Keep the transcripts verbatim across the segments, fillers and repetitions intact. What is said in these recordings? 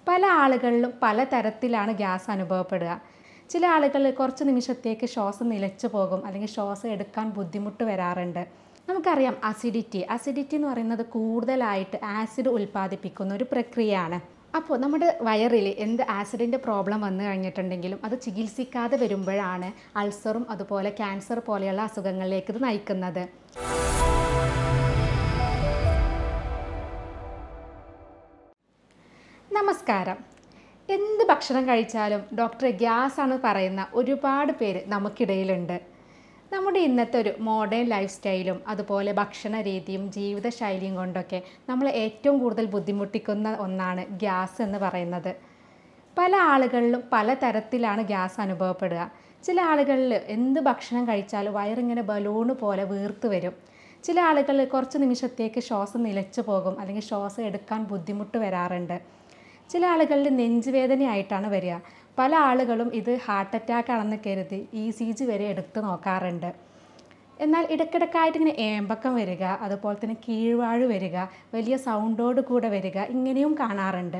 പല ആളുകളിലും പല തരത്തിലാണ് ഗ്യാസ് അനുഭവപ്പെടുക. ചില ആളുകൾ കുറച്ച് നിമിഷത്തേക്ക് ശ്വാസം നിലച്ചു പോകും, അല്ലെങ്കിൽ ശ്വാസം എടുക്കാൻ ബുദ്ധിമുട്ട് വരാറുണ്ട്. നമുക്കറിയാം അസിഡിറ്റി അസിഡിറ്റി എന്ന് പറയുന്നത് കൂടുതലായിട്ട് ആസിഡ് ഉൽപ്പാദിപ്പിക്കുന്ന ഒരു പ്രക്രിയയാണ്. അപ്പോൾ നമ്മുടെ വയറിൽ എന്ത് ആസിഡിൻ്റെ പ്രോബ്ലം വന്നു കഴിഞ്ഞിട്ടുണ്ടെങ്കിലും അത് ചികിത്സിക്കാതെ വരുമ്പോഴാണ് അൾസറും അതുപോലെ ക്യാൻസർ പോലെയുള്ള അസുഖങ്ങളിലേക്ക് ഇത് നയിക്കുന്നത്. നമസ്കാരം. എന്ത് ഭക്ഷണം കഴിച്ചാലും ഡോക്ടർ ഗ്യാസ് ആണ് പറയുന്ന ഒരുപാട് പേര് നമുക്കിടയിലുണ്ട്. നമ്മുടെ ഇന്നത്തെ ഒരു മോഡേൺ ലൈഫ് സ്റ്റൈലും അതുപോലെ ഭക്ഷണ രീതിയും ജീവിതശൈലിയും കൊണ്ടൊക്കെ നമ്മൾ ഏറ്റവും കൂടുതൽ ബുദ്ധിമുട്ടിക്കുന്ന ഒന്നാണ് ഗ്യാസ് എന്ന് പറയുന്നത്. പല ആളുകളിലും പല തരത്തിലാണ് ഗ്യാസ് അനുഭവപ്പെടുക. ചില ആളുകളിൽ എന്ത് ഭക്ഷണം കഴിച്ചാലും വയറിങ്ങനെ ബലൂണ് പോലെ വീർത്ത് വരും. ചില ആളുകൾ കുറച്ച് നിമിഷത്തേക്ക് ശ്വാസം നിലച്ചു പോകും, അല്ലെങ്കിൽ ശ്വാസം എടുക്കാൻ ബുദ്ധിമുട്ട് വരാറുണ്ട്. ചില ആളുകളിൽ നെഞ്ചുവേദനയായിട്ടാണ് വരിക. പല ആളുകളും ഇത് ഹാർട്ട് അറ്റാക്ക് ആണെന്ന് കരുതി ഇ സി ജി വരെ എടുത്ത് നോക്കാറുണ്ട്. എന്നാൽ ഇടയ്ക്കിടയ്ക്കായിട്ട് ഇങ്ങനെ ഏമ്പക്കം വരിക, അതുപോലെ തന്നെ കീഴ്വാഴ് വരിക, വലിയ സൗണ്ടോട് കൂടെ വരിക, ഇങ്ങനെയും കാണാറുണ്ട്.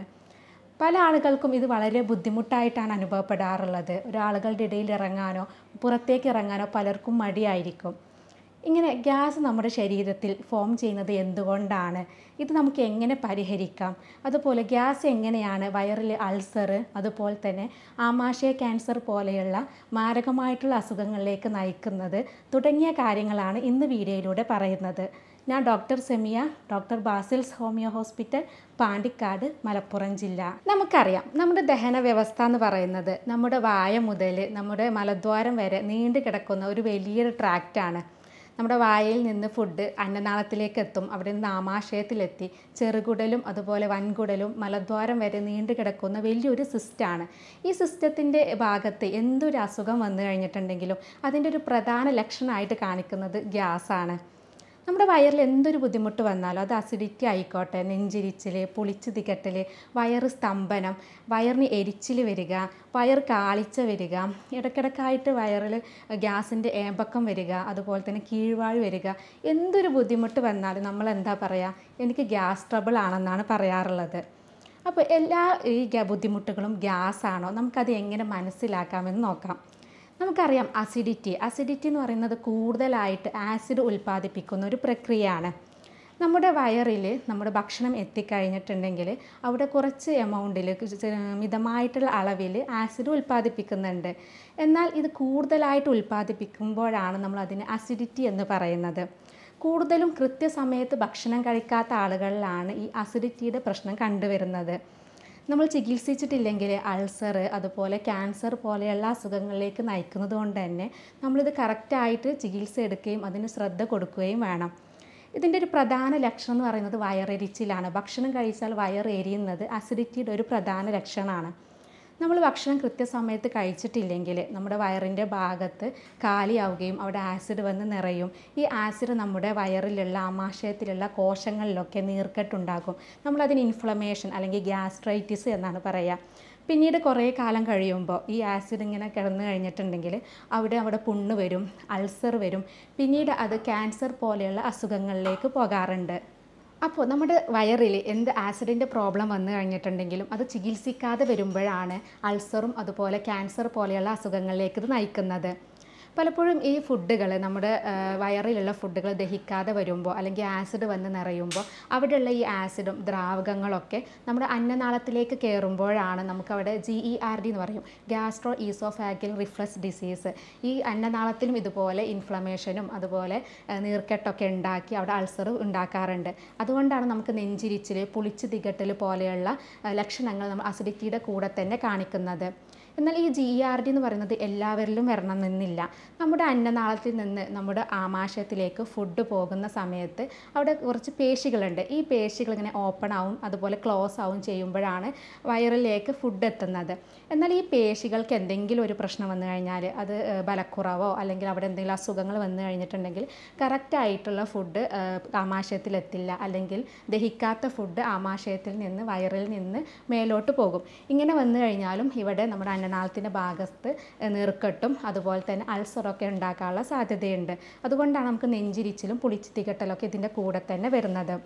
പല ആളുകൾക്കും ഇത് വളരെ ബുദ്ധിമുട്ടായിട്ടാണ് അനുഭവപ്പെടാറുള്ളത്. ഒരാളുകളുടെ ഇടയിൽ ഇറങ്ങാനോ പുറത്തേക്ക് ഇറങ്ങാനോ പലർക്കും മടിയായിരിക്കും. ഇങ്ങനെ ഗ്യാസ് നമ്മുടെ ശരീരത്തിൽ ഫോം ചെയ്യുന്നത് എന്തുകൊണ്ടാണ്? ഇത് നമുക്ക് എങ്ങനെ പരിഹരിക്കാം? അതുപോലെ ഗ്യാസ് എങ്ങനെയാണ് വയറിൽ അൾസർ, അതുപോലെ തന്നെ ആമാശയ ക്യാൻസർ പോലെയുള്ള മാരകമായിട്ടുള്ള അസുഖങ്ങളിലേക്ക് നയിക്കുന്നത് തുടങ്ങിയ കാര്യങ്ങളാണ് ഇന്ന് വീഡിയോയിലൂടെ പറയുന്നത്. ഞാൻ doctor Semiya, doctor Basil's homeo hospital, Pandikkad, Malappuram ജില്ല. നമുക്കറിയാം നമ്മുടെ ദഹന വ്യവസ്ഥ എന്ന് പറയുന്നത് നമ്മുടെ വായ മുതൽ നമ്മുടെ മലദ്വാരം വരെ നീണ്ടു കിടക്കുന്ന ഒരു വലിയൊരു ട്രാക്റ്റാണ്. നമ്മുടെ വായയിൽ നിന്ന് ഫുഡ് അന്നനാളത്തിലേക്ക് എത്തും, അവിടെ നിന്ന് ആമാശയത്തിലെത്തി ചെറുകുടലും അതുപോലെ വൻകുടലും മലദ്വാരം വരെ നീണ്ടു കിടക്കുന്ന വലിയൊരു സിസ്റ്റമാണ്. ഈ സിസ്റ്റത്തിൻ്റെ ഭാഗത്ത് എന്തൊരു അസുഖം വന്നു കഴിഞ്ഞിട്ടുണ്ടെങ്കിലും അതിൻ്റെ ഒരു പ്രധാന ലക്ഷണമായിട്ട് കാണിക്കുന്നത് ഗ്യാസാണ്. നമ്മുടെ വയറിൽ എന്തൊരു ബുദ്ധിമുട്ട് വന്നാലും അത് അസിഡിറ്റി ആയിക്കോട്ടെ, നെഞ്ചിരിച്ചിൽ, പുളിച്ച് തികട്ടൽ, വയറ് സ്തംഭനം, വയറിന് എരിച്ചിൽ വരിക, വയർ കാളിച്ച വരിക, ഇടയ്ക്കിടയ്ക്കായിട്ട് വയറിൽ ഗ്യാസിൻ്റെ ഏമ്പക്കം വരിക, അതുപോലെ തന്നെ കീഴ്വാഴ് വരിക, എന്തൊരു ബുദ്ധിമുട്ട് വന്നാലും നമ്മൾ എന്താ പറയുക, എനിക്ക് ഗ്യാസ് ട്രബിൾ ആണെന്നാണ് പറയാറുള്ളത്. അപ്പോൾ എല്ലാ ഈ ബുദ്ധിമുട്ടുകളും ഗ്യാസാണോ? നമുക്കത് എങ്ങനെ മനസ്സിലാക്കാമെന്ന് നോക്കാം. നമുക്കറിയാം അസിഡിറ്റി അസിഡിറ്റി എന്ന് പറയുന്നത് കൂടുതലായിട്ട് ആസിഡ് ഉൽപ്പാദിപ്പിക്കുന്ന ഒരു പ്രക്രിയയാണ്. നമ്മുടെ വയറിൽ നമ്മുടെ ഭക്ഷണം എത്തിക്കഴിഞ്ഞിട്ടുണ്ടെങ്കിൽ അവിടെ കുറച്ച് എമൗണ്ടിൽ മിതമായിട്ടുള്ള അളവിൽ ആസിഡ് ഉൽപ്പാദിപ്പിക്കുന്നുണ്ട്. എന്നാൽ ഇത് കൂടുതലായിട്ട് ഉൽപ്പാദിപ്പിക്കുമ്പോഴാണ് നമ്മൾ അതിന് അസിഡിറ്റി എന്ന് പറയുന്നത്. കൂടുതലും കൃത്യസമയത്ത് ഭക്ഷണം കഴിക്കാത്ത ആളുകളിലാണ് ഈ അസിഡിറ്റിയുടെ പ്രശ്നം കണ്ടുവരുന്നത്. നമ്മൾ ചികിത്സിച്ചിട്ടില്ലെങ്കിൽ അൾസർ അതുപോലെ ക്യാൻസർ പോലെയുള്ള അസുഖങ്ങളിലേക്ക് നയിക്കുന്നത് കൊണ്ട് തന്നെ നമ്മളിത് കറക്റ്റായിട്ട് ചികിത്സ എടുക്കുകയും അതിന് ശ്രദ്ധ കൊടുക്കുകയും വേണം. ഇതിൻ്റെ ഒരു പ്രധാന ലക്ഷണം എന്ന് പറയുന്നത് വയറെരിച്ചിലാണ്. ഭക്ഷണം കഴിച്ചാൽ വയർ എരിയുന്നത് അസിഡിറ്റിയുടെ ഒരു പ്രധാന ലക്ഷണമാണ്. നമ്മൾ ഭക്ഷണം കൃത്യസമയത്ത് കഴിച്ചിട്ടില്ലെങ്കിൽ നമ്മുടെ വയറിൻ്റെ ഭാഗത്ത് കാലിയാവുകയും അവിടെ ആസിഡ് വന്ന് നിറയും. ഈ ആസിഡ് നമ്മുടെ വയറിലുള്ള ആമാശയത്തിലുള്ള കോശങ്ങളിലൊക്കെ നീർക്കെട്ടുണ്ടാകും. നമ്മളതിന് ഇൻഫ്ലമേഷൻ അല്ലെങ്കിൽ ഗ്യാസ്ട്രൈറ്റിസ് എന്നാണ് പറയുക. പിന്നീട് കുറേ കാലം കഴിയുമ്പോൾ ഈ ആസിഡ് ഇങ്ങനെ കിടന്നു കഴിഞ്ഞിട്ടുണ്ടെങ്കിൽ അവിടെ അവിടെ പുണ്ണ് വരും, അൾസർ വരും. പിന്നീട് അത് ക്യാൻസർ പോലെയുള്ള അസുഖങ്ങളിലേക്ക് പോകാറുണ്ട്. അപ്പോൾ നമ്മുടെ വയറിൽ എന്ത് ആസിഡിൻ്റെ പ്രോബ്ലം വന്നു കഴിഞ്ഞിട്ടുണ്ടെങ്കിലും അത് ചികിത്സിക്കാതെ വരുമ്പോഴാണ് അൾസറും അതുപോലെ ക്യാൻസർ പോലെയുള്ള അസുഖങ്ങളിലേക്ക് ഇത് നയിക്കുന്നത്. പലപ്പോഴും ഈ ഫുഡുകൾ നമ്മുടെ വയറിലുള്ള ഫുഡുകൾ ദഹിക്കാതെ വരുമ്പോൾ അല്ലെങ്കിൽ ആസിഡ് വന്ന് നിറയുമ്പോൾ അവിടെയുള്ള ഈ ആസിഡും ദ്രാവകങ്ങളൊക്കെ നമ്മുടെ അന്നനാളത്തിലേക്ക് കയറുമ്പോഴാണ് നമുക്കവിടെ ജി ഇ ആർ ഡി എന്ന് പറയും, ഗ്യാസ്ട്രോ ഈസോഫാഗൽ റിഫ്ലക്സ് ഡിസീസ്. ഈ അന്നനാളത്തിലും ഇതുപോലെ ഇൻഫ്ലമേഷനും അതുപോലെ നീർക്കെട്ടൊക്കെ ഉണ്ടാക്കി അവിടെ അൾസർ ഉണ്ടാക്കാറുണ്ട്. അതുകൊണ്ടാണ് നമുക്ക് നെഞ്ചിരിച്ചിൽ, പുളിച്ച് തികട്ടൽ പോലെയുള്ള ലക്ഷണങ്ങൾ നമ്മൾ അസിഡിറ്റിയുടെ കൂടെ തന്നെ കാണിക്കുന്നത്. എന്നാൽ ഈ ജി ഇ ആർ ഡി എന്ന് പറയുന്നത് എല്ലാവരിലും വരണമെന്നില്ല. നമ്മുടെ അന്നനാളത്തിൽ നിന്ന് നമ്മുടെ ആമാശയത്തിലേക്ക് ഫുഡ് പോകുന്ന സമയത്ത് അവിടെ കുറച്ച് പേശികളുണ്ട്. ഈ പേശികൾ ഇങ്ങനെ ഓപ്പൺ ആവും അതുപോലെ ക്ലോസ് ആവും ചെയ്യുമ്പോഴാണ് വയറിലേക്ക് ഫുഡ് എത്തുന്നത്. എന്നാൽ ഈ പേശികൾക്ക് എന്തെങ്കിലും ഒരു പ്രശ്നം വന്നു കഴിഞ്ഞാൽ, അത് ബലക്കുറവോ അല്ലെങ്കിൽ അവിടെ എന്തെങ്കിലും അസുഖങ്ങൾ വന്നു കഴിഞ്ഞിട്ടുണ്ടെങ്കിൽ കറക്റ്റായിട്ടുള്ള ഫുഡ് ആമാശയത്തിലെത്തില്ല, അല്ലെങ്കിൽ ദഹിക്കാത്ത ഫുഡ് ആമാശയത്തിൽ നിന്ന് വയറിൽ നിന്ന് മേലോട്ട് പോകും. ഇങ്ങനെ വന്നു കഴിഞ്ഞാലും ഇവിടെ നമ്മുടെ അന്നനാളത്തിൻ്റെ ഭാഗത്ത് നീർക്കെട്ടും അതുപോലെ തന്നെ അൾസറൊക്കെ ഉണ്ടാക്കാനുള്ള സാധ്യതയുണ്ട്. അതുകൊണ്ടാണ് നമുക്ക് നെഞ്ചിരിച്ചിലും പുളിച്ച് തികട്ടലൊക്കെ ഇതിൻ്റെ കൂടെ തന്നെ വരുന്നത്.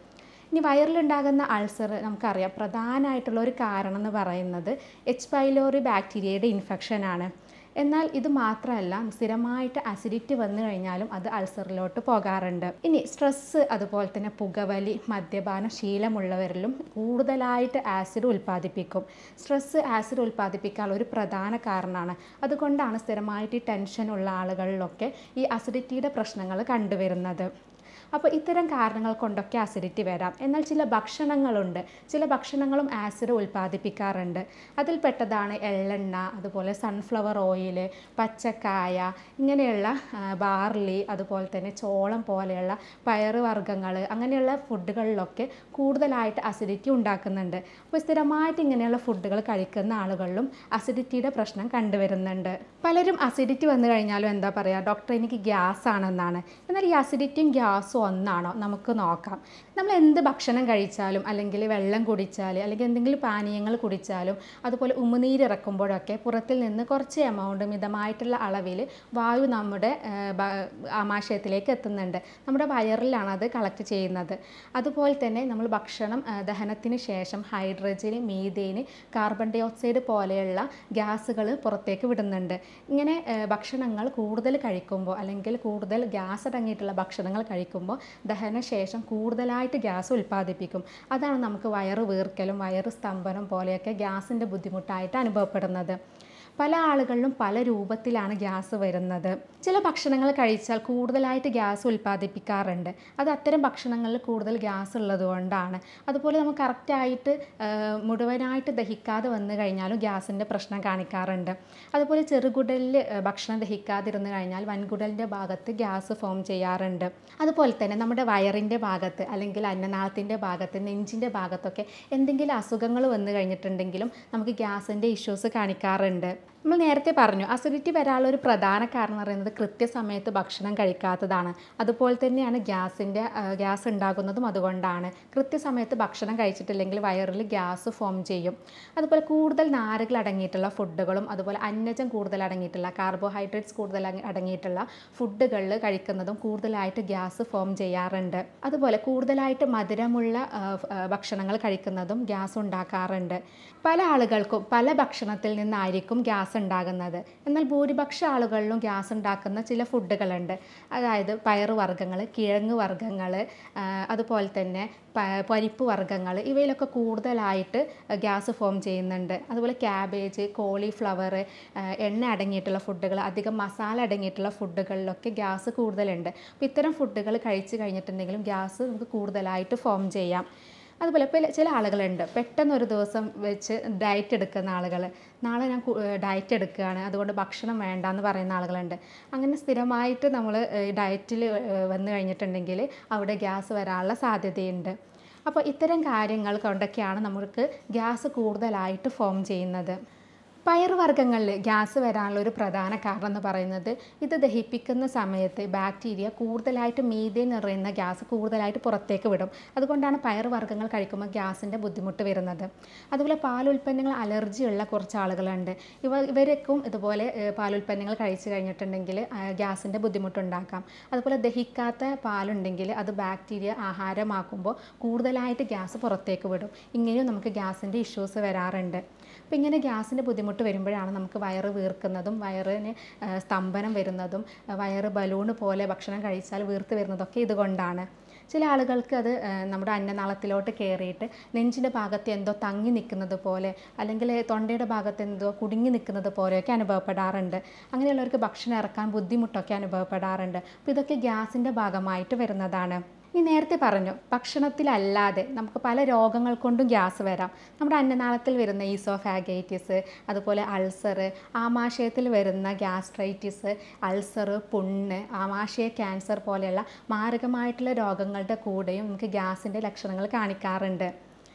ഇനി വയറിലുണ്ടാകുന്ന അൾസർ നമുക്കറിയാം പ്രധാനമായിട്ടുള്ള ഒരു കാരണം എന്ന് പറയുന്നത് എച്ച് പൈലോറി ബാക്ടീരിയയുടെ ഇൻഫെക്ഷനാണ്. എന്നാൽ ഇത് മാത്രമല്ല, സ്ഥിരമായിട്ട് അസിഡിറ്റി വന്നു കഴിഞ്ഞാലും അത് അൾസറിലോട്ട് പോകാറുണ്ട്. ഇനി സ്ട്രെസ്സ്, അതുപോലെ തന്നെ പുകവലി, മദ്യപാന ശീലമുള്ളവരിലും കൂടുതലായിട്ട് ആസിഡ് ഉൽപ്പാദിപ്പിക്കും. സ്ട്രെസ്സ് ആസിഡ് ഉൽപ്പാദിപ്പിക്കാനുള്ള ഒരു പ്രധാന കാരണമാണ്. അതുകൊണ്ടാണ് സ്ഥിരമായിട്ട് ഈ ടെൻഷനുള്ള ആളുകളിലൊക്കെ ഈ അസിഡിറ്റിയുടെ പ്രശ്നങ്ങൾ കണ്ടുവരുന്നത്. അപ്പോൾ ഇത്തരം കാരണങ്ങൾ കൊണ്ടൊക്കെ അസിഡിറ്റി വരാം. എന്നാൽ ചില ഭക്ഷണങ്ങളുണ്ട്, ചില ഭക്ഷണങ്ങളും ആസിഡ് ഉൽപ്പാദിപ്പിക്കാറുണ്ട്. അതിൽപ്പെട്ടതാണ് എള്ളെണ്ണ, അതുപോലെ സൺഫ്ലവർ ഓയിൽ, പച്ചക്കായ, ഇങ്ങനെയുള്ള ബാർലി, അതുപോലെ തന്നെ ചോളം പോലെയുള്ള പയറ് വർഗ്ഗങ്ങൾ, അങ്ങനെയുള്ള ഫുഡുകളിലൊക്കെ കൂടുതലായിട്ട് അസിഡിറ്റി ഉണ്ടാക്കുന്നുണ്ട്. അപ്പോൾ സ്ഥിരമായിട്ട് ഇങ്ങനെയുള്ള ഫുഡുകൾ കഴിക്കുന്ന ആളുകളിലും അസിഡിറ്റിയുടെ പ്രശ്നം കണ്ടുവരുന്നുണ്ട്. പലരും അസിഡിറ്റി വന്നു കഴിഞ്ഞാലും എന്താ പറയുക, ഡോക്ടർ എനിക്ക് ഗ്യാസ് ആണെന്നാണ്. എന്നാൽ ഈ അസിഡിറ്റിയും ഗ്യാസും ഒന്നാണോ? നമുക്ക് നോക്കാം. നമ്മൾ എന്ത് ഭക്ഷണം കഴിച്ചാലും, അല്ലെങ്കിൽ വെള്ളം കുടിച്ചാൽ, അല്ലെങ്കിൽ എന്തെങ്കിലും പാനീയങ്ങൾ കുടിച്ചാലും, അതുപോലെ ഉമിനീര് ഇറക്കുമ്പോഴൊക്കെ പുറത്തിൽ നിന്ന് കുറച്ച് എമൗണ്ട് മിതമായിട്ടുള്ള അളവിൽ വായു നമ്മുടെ ആമാശയത്തിലേക്ക് എത്തുന്നുണ്ട്. നമ്മുടെ വയറിലാണ് അത് കളക്ട് ചെയ്യുന്നത്. അതുപോലെ തന്നെ നമ്മൾ ഭക്ഷണം ദഹനത്തിന് ശേഷം hydrogen, methane, carbon dioxide പോലെയുള്ള ഗ്യാസുകൾ പുറത്തേക്ക് വിടുന്നുണ്ട്. ഇങ്ങനെ ഭക്ഷണങ്ങൾ കൂടുതൽ കഴിക്കുമ്പോൾ, അല്ലെങ്കിൽ കൂടുതൽ ഗ്യാസ് അടങ്ങിയിട്ടുള്ള ഭക്ഷണങ്ങൾ കഴിക്കുമ്പോൾ ദഹനശേഷം കൂടുതലായിട്ട് ഗ്യാസ് ഉൽപ്പാദിപ്പിക്കും. അതാണ് നമുക്ക് വയറ് വീർക്കലും വയറ് സ്തംഭനം പോലെയൊക്കെ ഗ്യാസിൻ്റെ ബുദ്ധിമുട്ടായിട്ട് അനുഭവപ്പെടുന്നത്. പല ആളുകളിലും പല രൂപത്തിലാണ് ഗ്യാസ് വരുന്നത്. ചില ഭക്ഷണങ്ങൾ കഴിച്ചാൽ കൂടുതലായിട്ട് ഗ്യാസ് ഉൽപ്പാദിപ്പിക്കാറുണ്ട്. അത് അത്തരം ഭക്ഷണങ്ങളിൽ കൂടുതൽ ഗ്യാസ് ഉള്ളത് കൊണ്ടാണ്. അതുപോലെ നമുക്ക് കറക്റ്റായിട്ട് മുഴുവനായിട്ട് ദഹിക്കാതെ വന്നു കഴിഞ്ഞാലും ഗ്യാസിൻ്റെ പ്രശ്നം കാണിക്കാറുണ്ട്. അതുപോലെ ചെറുകുടലിൽ ഭക്ഷണം ദഹിക്കാതിരുന്നു കഴിഞ്ഞാൽ വൻകുടലിൻ്റെ ഭാഗത്ത് ഗ്യാസ് ഫോം ചെയ്യാറുണ്ട്. അതുപോലെ തന്നെ നമ്മുടെ വയറിൻ്റെ ഭാഗത്ത്, അല്ലെങ്കിൽ അന്നനാളത്തിൻ്റെ ഭാഗത്ത്, നെഞ്ചിൻ്റെ ഭാഗത്തൊക്കെ എന്തെങ്കിലും അസുഖങ്ങൾ വന്നു കഴിഞ്ഞിട്ടുണ്ടെങ്കിലും നമുക്ക് ഗ്യാസിൻ്റെ ഇഷ്യൂസ് കാണിക്കാറുണ്ട്. നമ്മൾ നേരത്തെ പറഞ്ഞു, അസിഡിറ്റി വരാനുള്ള ഒരു പ്രധാന കാരണം എന്ന് പറയുന്നത് കൃത്യസമയത്ത് ഭക്ഷണം കഴിക്കാത്തതാണ്. അതുപോലെ തന്നെയാണ് ഗ്യാസിൻ്റെ ഗ്യാസ് ഉണ്ടാകുന്നതും അതുകൊണ്ടാണ്. കൃത്യസമയത്ത് ഭക്ഷണം കഴിച്ചിട്ടില്ലെങ്കിൽ വയറിൽ ഗ്യാസ് ഫോം ചെയ്യും. അതുപോലെ കൂടുതൽ നാരുകൾ അടങ്ങിയിട്ടുള്ള ഫുഡുകളും, അതുപോലെ അന്നജം കൂടുതൽ അടങ്ങിയിട്ടുള്ള, കാർബോഹൈഡ്രേറ്റ്സ് കൂടുതൽ അടങ്ങിയിട്ടുള്ള ഫുഡുകളിൽ കഴിക്കുന്നതും കൂടുതലായിട്ട് ഗ്യാസ് ഫോം ചെയ്യാറുണ്ട്. അതുപോലെ കൂടുതലായിട്ട് മധുരമുള്ള ഭക്ഷണങ്ങൾ കഴിക്കുന്നതും ഗ്യാസ് ഉണ്ടാക്കാറുണ്ട്. പല ആളുകൾക്കും പല ഭക്ഷണത്തിൽ നിന്നായിരിക്കും ഗ്യാസ് ഉണ്ടാകുന്നത്. എന്നാൽ ഭൂരിപക്ഷ ആളുകളിലും ഗ്യാസ് ഉണ്ടാക്കുന്ന ചില ഫുഡുകളുണ്ട്. അതായത് പയറ് വർഗ്ഗങ്ങൾ, കിഴങ്ങ് വർഗ്ഗങ്ങൾ, അതുപോലെ തന്നെ പരിപ്പ് വർഗ്ഗങ്ങൾ, ഇവയിലൊക്കെ കൂടുതലായിട്ട് ഗ്യാസ് ഫോം ചെയ്യുന്നുണ്ട്. അതുപോലെ ക്യാബേജ്, കോളിഫ്ലവർ, എണ്ണ അടങ്ങിയിട്ടുള്ള ഫുഡുകൾ, അധികം മസാല അടങ്ങിയിട്ടുള്ള ഫുഡുകളിലൊക്കെ ഗ്യാസ് കൂടുതലുണ്ട്. അപ്പോൾ ഇത്തരം ഫുഡുകൾ കഴിച്ച് കഴിഞ്ഞിട്ടുണ്ടെങ്കിലും ഗ്യാസ് നമുക്ക് കൂടുതലായിട്ട് ഫോം ചെയ്യാം. അതുപോലെ ഇപ്പോൾ ചില ആളുകളുണ്ട്, പെട്ടെന്നൊരു ദിവസം വെച്ച് ഡയറ്റ് എടുക്കുന്ന ആളുകൾ, നാളെ ഞാൻ ഡയറ്റ് എടുക്കുകയാണ് അതുകൊണ്ട് ഭക്ഷണം വേണ്ടാന്ന് പറയുന്ന ആളുകളുണ്ട്. അങ്ങനെ സ്ഥിരമായിട്ട് നമ്മൾ ഡയറ്റിൽ വന്നു കഴിഞ്ഞിട്ടുണ്ടെങ്കിൽ അവിടെ ഗ്യാസ് വരാനുള്ള സാധ്യതയുണ്ട്. അപ്പോൾ ഇത്തരം കാര്യങ്ങൾ കൊണ്ടൊക്കെയാണ് നമുക്ക് ഗ്യാസ് കൂടുതലായിട്ട് ഫോം ചെയ്യുന്നത്. പയറുവർഗ്ഗങ്ങളിൽ ഗ്യാസ് വരാനുള്ള ഒരു പ്രധാന കാരണം എന്ന് പറയുന്നത് ഇത് ദഹിപ്പിക്കുന്ന സമയത്ത് ബാക്ടീരിയ കൂടുതലായിട്ട് മീഥേൻ നിറയുന്ന ഗ്യാസ് കൂടുതലായിട്ട് പുറത്തേക്ക് വിടും. അതുകൊണ്ടാണ് പയറുവർഗ്ഗങ്ങൾ കഴിക്കുമ്പോൾ ഗ്യാസിൻ്റെ ബുദ്ധിമുട്ട് വരുന്നത്. അതുപോലെ പാലുൽപ്പന്നങ്ങൾ അലർജിയുള്ള കുറച്ച് ആളുകളുണ്ട്. ഇവ ഇവരൊക്കെ ഇതുപോലെ പാലുൽപ്പന്നങ്ങൾ കഴിച്ചു കഴിഞ്ഞിട്ടുണ്ടെങ്കിൽ ഗ്യാസിൻ്റെ ബുദ്ധിമുട്ടുണ്ടാക്കാം. അതുപോലെ ദഹിക്കാത്ത പാലുണ്ടെങ്കിൽ അത് ബാക്ടീരിയ ആഹാരമാക്കുമ്പോൾ കൂടുതലായിട്ട് ഗ്യാസ് പുറത്തേക്ക് വിടും. ഇങ്ങനെയും നമുക്ക് ഗ്യാസിൻ്റെ ഇഷ്യൂസ് വരാറുണ്ട്. അപ്പോൾ ഇങ്ങനെ ഗ്യാസിൻ്റെ ബുദ്ധിമുട്ട് വരുമ്പോഴാണ് നമുക്ക് വയറ് വീർക്കുന്നതും വയറിന് സ്തംഭനം വരുന്നതും വയറ് ബലൂണ് പോലെ ഭക്ഷണം കഴിച്ചാൽ വീർത്ത് വരുന്നതൊക്കെ ഇതുകൊണ്ടാണ്. ചില ആളുകൾക്ക് അത് നമ്മുടെ അന്നനാളത്തിലോട്ട് കയറിയിട്ട് നെഞ്ചിൻ്റെ ഭാഗത്ത് എന്തോ തങ്ങി നിൽക്കുന്നത് പോലെ, അല്ലെങ്കിൽ തൊണ്ടയുടെ ഭാഗത്ത് എന്തോ കുടുങ്ങി നിൽക്കുന്നത് പോലെയൊക്കെ അനുഭവപ്പെടാറുണ്ട്. അങ്ങനെയുള്ളവർക്ക് ഭക്ഷണം ഇറക്കാൻ ബുദ്ധിമുട്ടൊക്കെ അനുഭവപ്പെടാറുണ്ട്. അപ്പോൾ ഇതൊക്കെ ഗ്യാസിൻ്റെ ഭാഗമായിട്ട് വരുന്നതാണ്. ഈ നേരത്തെ പറഞ്ഞു, ഭക്ഷണത്തിലല്ലാതെ നമുക്ക് പല രോഗങ്ങൾ കൊണ്ടും ഗ്യാസ് വരാം. നമ്മുടെ അന്നനാളത്തിൽ വരുന്ന ഈസോഫാഗൈറ്റിസ്, അതുപോലെ അൾസർ, ആമാശയത്തിൽ വരുന്ന ഗ്യാസ്ട്രൈറ്റിസ്, അൾസർ, പുണ്ണ്, ആമാശയ ക്യാൻസർ പോലെയുള്ള മാരകമായിട്ടുള്ള രോഗങ്ങളുടെ കൂടെയും നമുക്ക് ഗ്യാസിൻ്റെ ലക്ഷണങ്ങൾ കാണിക്കാറുണ്ട്.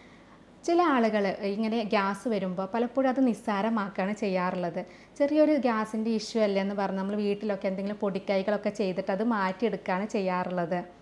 ചില ആളുകൾ ഇങ്ങനെ ഗ്യാസ് വരുമ്പോൾ പലപ്പോഴും അത് നിസ്സാരമാക്കുകയാണ് ചെയ്യാറുള്ളത്. ചെറിയൊരു ഗ്യാസിൻ്റെ ഇഷ്യൂ അല്ലേ എന്ന് പറഞ്ഞ് നമ്മൾ വീട്ടിലൊക്കെ എന്തെങ്കിലും പൊടിക്കൈകളൊക്കെ ചെയ്തിട്ട് അത് മാറ്റിയെടുക്കുകയാണ് ചെയ്യാറുള്ളത്.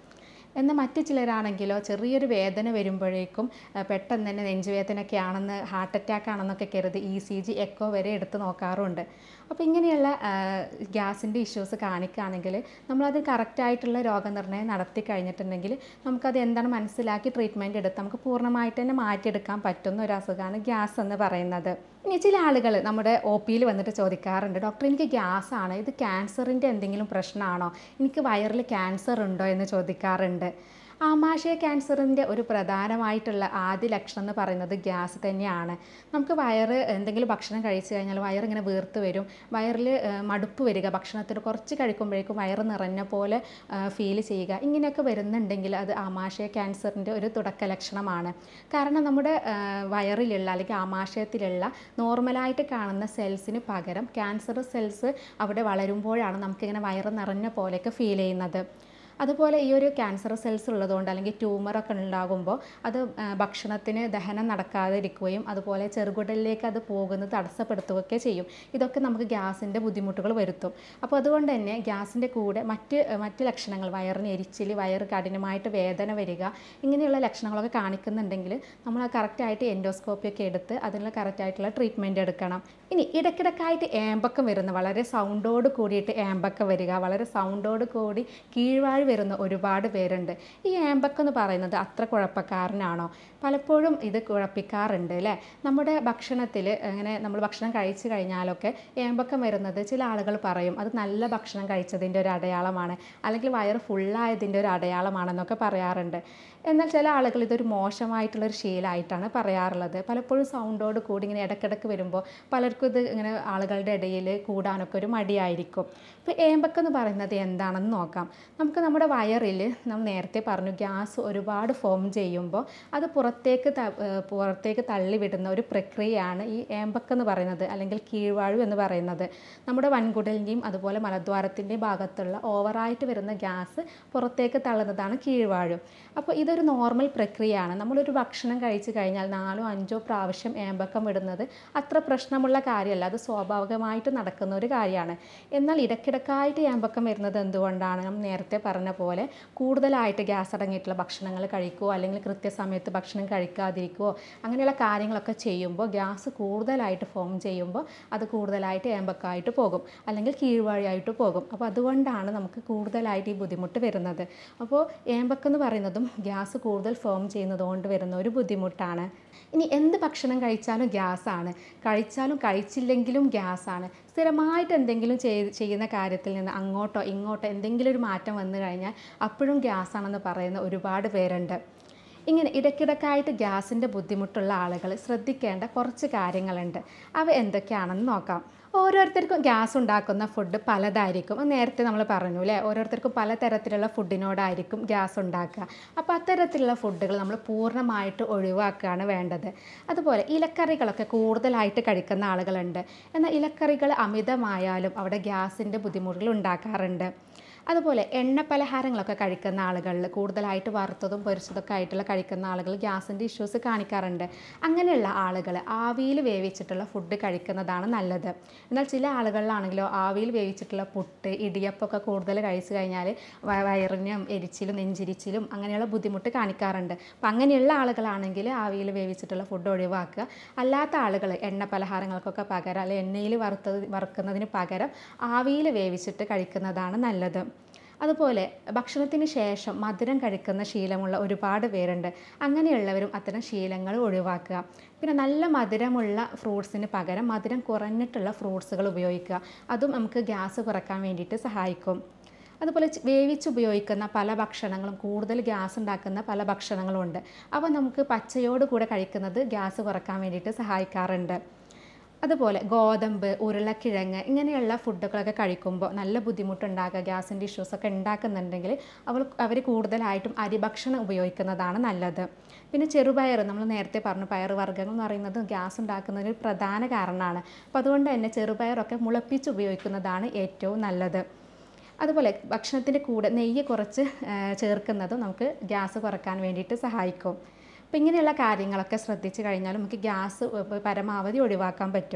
എന്നാൽ മറ്റു ചിലരാണെങ്കിലോ ചെറിയൊരു വേദന വരുമ്പോഴേക്കും ആ, പെട്ടെന്ന് തന്നെ നെഞ്ചുവേദനയൊക്കെ ആണെന്ന്, ഹാർട്ട് അറ്റാക്ക് ആണെന്നൊക്കെ കരുതി ഇ സി ജി എക്കോ വരെ എടുത്ത് നോക്കാറുണ്ട്. അപ്പോൾ ഇങ്ങനെയുള്ള ഗ്യാസിൻ്റെ ഇഷ്യൂസ് കാണിക്കുകയാണെങ്കിൽ നമ്മളത് കറക്റ്റായിട്ടുള്ള രോഗനിർണയം നടത്തി കഴിഞ്ഞിട്ടുണ്ടെങ്കിൽ നമുക്കത് എന്താണ് മനസ്സിലാക്കി ട്രീറ്റ്മെൻറ്റ് എടുത്ത് നമുക്ക് പൂർണ്ണമായിട്ട് തന്നെ മാറ്റിയെടുക്കാൻ പറ്റുന്ന ഒരു അസുഖമാണ് ഗ്യാസ് എന്ന് പറയുന്നത്. ഇനി ചില ആളുകൾ നമ്മുടെ ഒ പിയിൽ വന്നിട്ട് ചോദിക്കാറുണ്ട്, ഡോക്ടർ എനിക്ക് ഗ്യാസ് ആണ്, ഇത് ക്യാൻസറിൻ്റെ എന്തെങ്കിലും പ്രശ്നമാണോ, എനിക്ക് വയറിൽ ക്യാൻസർ ഉണ്ടോ എന്ന് ചോദിക്കാറുണ്ട്. ആമാശയ ക്യാൻസറിൻ്റെ ഒരു പ്രധാനമായിട്ടുള്ള ആദ്യ ലക്ഷണം എന്ന് പറയുന്നത് ഗ്യാസ് തന്നെയാണ്. നമുക്ക് വയറ് എന്തെങ്കിലും ഭക്ഷണം കഴിച്ചു കഴിഞ്ഞാൽ വയറിങ്ങനെ വീർത്ത് വരും, വയറിൽ മടുപ്പ് വരിക, ഭക്ഷണത്തിന് കുറച്ച് കഴിക്കുമ്പോഴേക്കും വയറ് നിറഞ്ഞ പോലെ ഫീൽ ചെയ്യുക, ഇങ്ങനെയൊക്കെ വരുന്നുണ്ടെങ്കിൽ അത് ആമാശയ ക്യാൻസറിൻ്റെ ഒരു തുടക്ക ലക്ഷണമാണ്. കാരണം നമ്മുടെ ആ, വയറിലുള്ള അല്ലെങ്കിൽ ആമാശയത്തിലുള്ള നോർമലായിട്ട് കാണുന്ന സെൽസിന് പകരം ക്യാൻസർ സെൽസ് അവിടെ വളരുമ്പോഴാണ് നമുക്കിങ്ങനെ വയറ് നിറഞ്ഞ പോലെയൊക്കെ ഫീൽ ചെയ്യുന്നത്. അതുപോലെ ഈ ഒരു ക്യാൻസർ സെൽസ് ഉള്ളതുകൊണ്ട് അല്ലെങ്കിൽ ട്യൂമറൊക്കെ ഉണ്ടാകുമ്പോൾ അത് ആ, ഭക്ഷണത്തിന് ദഹനം നടക്കാതെ ഇരിക്കുകയും അതുപോലെ ചെറുകുടലിലേക്ക് അത് പോകുന്നത് തടസ്സപ്പെടുത്തുകയൊക്കെ ചെയ്യും. ഇതൊക്കെ നമുക്ക് ഗ്യാസിൻ്റെ ബുദ്ധിമുട്ടുകൾ വരുത്തും. അപ്പോൾ അതുകൊണ്ട് തന്നെ ഗ്യാസിൻ്റെ കൂടെ മറ്റ് മറ്റ് ലക്ഷണങ്ങൾ, വയറിന് എരിച്ചിൽ, വയറ് കഠിനമായിട്ട് വേദന വരിക, ഇങ്ങനെയുള്ള ലക്ഷണങ്ങളൊക്കെ കാണിക്കുന്നുണ്ടെങ്കിൽ നമ്മൾ ആ കറക്റ്റായിട്ട് എൻഡോസ്കോപ്പിയൊക്കെ എടുത്ത് അതിനുള്ള കറക്റ്റായിട്ടുള്ള ട്രീറ്റ്മെൻറ്റ് എടുക്കണം. ഇനി ഇടയ്ക്കിടയ്ക്കായിട്ട് ഏമ്പക്കം വരുന്ന, വളരെ സൗണ്ടോട് കൂടിയിട്ട് ഏമ്പക്കം വരിക, വളരെ സൗണ്ടോട് കൂടി കീഴ്വാഴ് വരുന്ന ഒരുപാട് പേരുണ്ട്. ഈ ഏമ്പക്കം എന്ന് പറയുന്നത് അത്ര കുഴപ്പക്കാരനാണോ? പലപ്പോഴും ഇത് കുഴപ്പിക്കാറുണ്ട് അല്ലേ. നമ്മുടെ ഭക്ഷണത്തിൽ അങ്ങനെ നമ്മൾ ഭക്ഷണം കഴിച്ചു കഴിഞ്ഞാലൊക്കെ ഏമ്പക്കം വരുന്നത് ചില ആളുകൾ പറയും അത് നല്ല ഭക്ഷണം കഴിച്ചതിൻ്റെ ഒരു അടയാളമാണ്, അല്ലെങ്കിൽ വയറ് ഫുള്ളായതിൻ്റെ ഒരു അടയാളമാണെന്നൊക്കെ പറയാറുണ്ട്. എന്നാൽ ചില ആളുകൾ ഇതൊരു മോശമായിട്ടുള്ളൊരു ശീലമായിട്ടാണ് പറയാറുള്ളത്. പലപ്പോഴും സൗണ്ടോട് കൂടി ഇങ്ങനെ ഇടയ്ക്കിടയ്ക്ക് വരുമ്പോൾ പലർക്കും ഇത് ഇങ്ങനെ ആളുകളുടെ ഇടയിൽ കൂടാനൊക്കെ ഒരു മടിയായിരിക്കും. ഇപ്പോൾ ഏമ്പക്കം എന്ന് പറയുന്നത് എന്താണെന്ന് നോക്കാം. നമുക്ക് നമ്മുടെ വയറിൽ, നമ്മൾ നേരത്തെ പറഞ്ഞു, ഗ്യാസ് ഒരുപാട് ഫോം ചെയ്യുമ്പോൾ അത് പുറത്തേക്ക് ത പുറത്തേക്ക് തള്ളിവിടുന്ന ഒരു പ്രക്രിയയാണ് ഈ ഏമ്പക്കം എന്ന് പറയുന്നത്, അല്ലെങ്കിൽ കീഴ്വാഴു എന്ന് പറയുന്നത്. നമ്മുടെ വൻകുടലിൻ്റെയും അതുപോലെ മലദ്വാരത്തിൻ്റെയും ഭാഗത്തുള്ള ഓവറായിട്ട് വരുന്ന ഗ്യാസ് പുറത്തേക്ക് തള്ളുന്നതാണ് കീഴ്വാഴു. അപ്പോൾ ഇതൊരു നോർമൽ പ്രക്രിയയാണ്. നമ്മളൊരു ഭക്ഷണം കഴിച്ചു കഴിഞ്ഞാൽ നാലോ അഞ്ചോ പ്രാവശ്യം ഏമ്പക്കം വിടുന്നത് അത്ര പ്രശ്നമുള്ള കാര്യമല്ല, അത് സ്വാഭാവികമായിട്ട് നടക്കുന്ന ഒരു കാര്യമാണ്. എന്നാൽ ഇടയ്ക്കിടയ്ക്കായിട്ട് ഏമ്പക്കം വരുന്നത് എന്തുകൊണ്ടാണ്? നമ്മൾ നേരത്തെ പറഞ്ഞ പോലെ കൂടുതലായിട്ട് ഗ്യാസ് അടങ്ങിയിട്ടുള്ള ഭക്ഷണങ്ങൾ കഴിക്കുകയോ അല്ലെങ്കിൽ കൃത്യസമയത്ത് ഭക്ഷണം കഴിക്കാതിരിക്കുകയോ അങ്ങനെയുള്ള കാര്യങ്ങളൊക്കെ ചെയ്യുമ്പോൾ ഗ്യാസ് കൂടുതലായിട്ട് ഫോം ചെയ്യുമ്പോൾ അത് കൂടുതലായിട്ട് ഏമ്പക്കമായിട്ട് പോകും, അല്ലെങ്കിൽ കീഴ്വാഴിയായിട്ട് പോകും. അപ്പോൾ അതുകൊണ്ടാണ് നമുക്ക് കൂടുതലായിട്ട് ഈ ബുദ്ധിമുട്ട് വരുന്നത്. അപ്പോൾ ഏമ്പക്കം എന്ന് പറയുന്നതും ഗ്യാസ് കൂടുതൽ ഫോം ചെയ്യുന്നത് കൊണ്ട് വരുന്ന ഒരു ബുദ്ധിമുട്ടാണ്. ഇനി എന്ത് ഭക്ഷണം കഴിച്ചാലും ഗ്യാസാണ്, കഴിച്ചാലും കഴിച്ചില്ലെങ്കിലും ഗ്യാസാണ്. സ്ഥിരമായിട്ട് എന്തെങ്കിലും ചെയ്ത് ചെയ്യുന്ന കാര്യത്തിൽ നിന്ന് അങ്ങോട്ടോ ഇങ്ങോട്ടോ എന്തെങ്കിലും ഒരു മാറ്റം വന്നു കഴിഞ്ഞാൽ അപ്പോഴും ഗ്യാസാണെന്ന് പറയുന്ന ഒരുപാട് പേരുണ്ട്. ഇങ്ങനെ ഇടയ്ക്കിടയ്ക്കായിട്ട് ഗ്യാസിൻ്റെ ബുദ്ധിമുട്ടുള്ള ആളുകൾ ശ്രദ്ധിക്കേണ്ട കുറച്ച് കാര്യങ്ങളുണ്ട്. അവ എന്തൊക്കെയാണെന്ന് നോക്കാം. ഓരോരുത്തർക്കും ഗ്യാസ് ഉണ്ടാക്കുന്ന ഫുഡ് പലതായിരിക്കും. അത് നേരത്തെ നമ്മൾ പറഞ്ഞു അല്ലേ, ഓരോരുത്തർക്കും പലതരത്തിലുള്ള ഫുഡിനോടായിരിക്കും ഗ്യാസ് ഉണ്ടാക്കുക. അപ്പോൾ അത്തരത്തിലുള്ള ഫുഡുകൾ നമ്മൾ പൂർണ്ണമായിട്ട് ഒഴിവാക്കുകയാണ് വേണ്ടത്. അതുപോലെ ഇലക്കറികളൊക്കെ കൂടുതലായിട്ട് കഴിക്കുന്ന ആളുകളുണ്ട്. എന്നാൽ ഇലക്കറികൾ അമിതമായാലും അവിടെ ഗ്യാസിൻ്റെ ബുദ്ധിമുട്ടുകൾ ഉണ്ടാക്കാറുണ്ട്. അതുപോലെ എണ്ണ പലഹാരങ്ങളൊക്കെ കഴിക്കുന്ന ആളുകളിൽ, കൂടുതലായിട്ട് വറുത്തതും പൊരിച്ചതൊക്കെ ആയിട്ടുള്ള കഴിക്കുന്ന ആളുകൾ ഗ്യാസിൻ്റെ ഇഷ്യൂസ് കാണിക്കാറുണ്ട്. അങ്ങനെയുള്ള ആളുകൾ ആവിയിൽ വേവിച്ചിട്ടുള്ള ഫുഡ് കഴിക്കുന്നതാണ് നല്ലത്. എന്നാൽ ചില ആളുകളിലാണെങ്കിലോ ആവിയിൽ വേവിച്ചിട്ടുള്ള പുട്ട്, ഇടിയപ്പമൊക്കെ കൂടുതൽ കഴിച്ചു കഴിഞ്ഞാൽ വയറിനും എരിച്ചിലും നെഞ്ചിരിച്ചിലും അങ്ങനെയുള്ള ബുദ്ധിമുട്ട് കാണിക്കാറുണ്ട്. അപ്പം അങ്ങനെയുള്ള ആളുകളാണെങ്കിൽ ആവിയിൽ വേവിച്ചിട്ടുള്ള ഫുഡ് ഒഴിവാക്കുക. അല്ലാത്ത ആളുകൾ എണ്ണ പലഹാരങ്ങൾക്കൊക്കെ പകരം, അല്ലെങ്കിൽ എണ്ണയിൽ വറുത്തത് വറുക്കുന്നതിന് പകരം ആവിയിൽ വേവിച്ചിട്ട് കഴിക്കുന്നതാണ് നല്ലത്. അതുപോലെ ഭക്ഷണത്തിന് ശേഷം മധുരം കഴിക്കുന്ന ശീലമുള്ള ഒരുപാട് പേരുണ്ട്. അങ്ങനെയുള്ളവരും അത്തരം ശീലങ്ങൾ ഒഴിവാക്കുക. പിന്നെ നല്ല മധുരമുള്ള ഫ്രൂട്ട്സിന് പകരം മധുരം കുറഞ്ഞിട്ടുള്ള ഫ്രൂട്ട്സുകൾ ഉപയോഗിക്കുക. അതും നമുക്ക് ഗ്യാസ് കുറയ്ക്കാൻ വേണ്ടിയിട്ട് സഹായിക്കും. അതുപോലെ വേവിച്ച് ഉപയോഗിക്കുന്ന പല ഭക്ഷണങ്ങളും, കൂടുതൽ ഗ്യാസ് ഉണ്ടാക്കുന്ന പല ഭക്ഷണങ്ങളുമുണ്ട്. അവ നമുക്ക് പച്ചയോട് കൂടെ കഴിക്കുന്നത് ഗ്യാസ് കുറയ്ക്കാൻ വേണ്ടിയിട്ട് സഹായിക്കാറുണ്ട്. അതുപോലെ ഗോതമ്പ്, ഉരുളക്കിഴങ്ങ് ഇങ്ങനെയുള്ള ഫുഡുകളൊക്കെ കഴിക്കുമ്പോൾ നല്ല ബുദ്ധിമുട്ടുണ്ടാകുക, ഗ്യാസിൻ്റെ ഇഷ്യൂസൊക്കെ ഉണ്ടാക്കുന്നുണ്ടെങ്കിൽ അവർ അവർ കൂടുതലായിട്ടും അരിഭക്ഷണം ഉപയോഗിക്കുന്നതാണ് നല്ലത്. പിന്നെ ചെറുപയർ, നമ്മൾ നേരത്തെ പറഞ്ഞു പയർ വർഗ്ഗങ്ങൾ എന്ന് പറയുന്നത് ഗ്യാസ് ഉണ്ടാക്കുന്നതിന് ഒരു പ്രധാന കാരണമാണ്. അപ്പോൾ അതുകൊണ്ട് തന്നെ ചെറുപയറൊക്കെ മുളപ്പിച്ച് ഉപയോഗിക്കുന്നതാണ് ഏറ്റവും നല്ലത്. അതുപോലെ ഭക്ഷണത്തിൻ്റെ കൂടെ നെയ്യ് കുറച്ച് ചേർക്കുന്നതും നമുക്ക് ഗ്യാസ് കുറയ്ക്കാൻ വേണ്ടിയിട്ട് സഹായിക്കും. അപ്പോൾ ഇങ്ങനെയുള്ള കാര്യങ്ങളൊക്കെ ശ്രദ്ധിച്ചു കഴിഞ്ഞാൽ നമുക്ക് ഗ്യാസ് പരമാവധി ഒഴിവാക്കാൻ പറ്റും.